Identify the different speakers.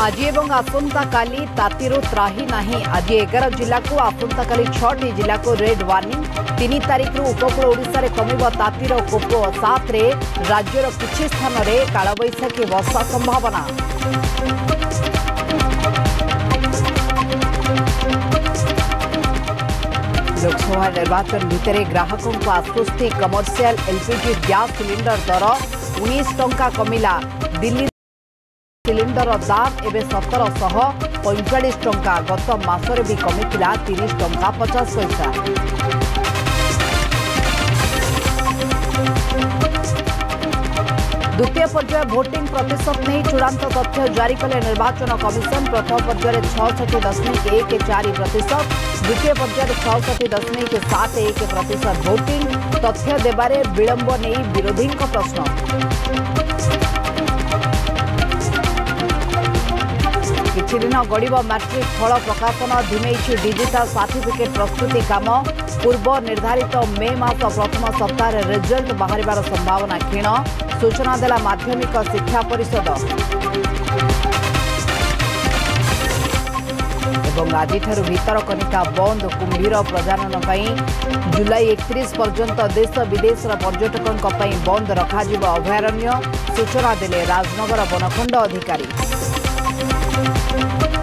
Speaker 1: आज एवं आसंता काली तातीरू त्राही नहीं। आज 11 जिला को आसंता काली 6टी जिला को रेड वार्निंग। 3 तारिख उपकूल ओडिशा रे कमिबो तातीर कोप। 7 रे राज्यर किछि स्थान रे कालबैशाखी वर्षा संभावना। लोकसभा निर्वाचन भितर ग्राहकों को आश्वस्ति। कमर्शियल एलपीजी गैस सिलिंडर दर 19 टंका कमिला। दिल्ली सिलिंडर दाम एवं 1745 टंका। गत मासरे भी कमिथिला 30 टंका 50 पैसा। द्वितीय पर्याय भोटिंग प्रतिशत नहीं चूड़ांत तथ्य जारी कले निर्वाचन कमिशन। प्रथम पर्याय 66.14%, द्वितीय पर्याय 66.71% भोटिंग। तथ्य देबारे विलंब नहीं विरोधी प्रश्न। किछि दिन गड़िब मैट्रिक फल प्रकाशन। धिमेछि डिजिटल सर्टिफिकेट प्रस्तुति काम। पूर्व निर्धारित मे मास प्रथम सप्ताह रिजल्ट बाहर संभावना क्षीण। सूचना देला माध्यमिक शिक्षा परिषद। आज भितरकनिका बंद। कुंभीर प्रजनन जुलाई 31 पर्यंत देश विदेश पर्यटकों बंद रखाजिब अभयारण्य। सूचना देले राजनगर वनखंड अधिकारी।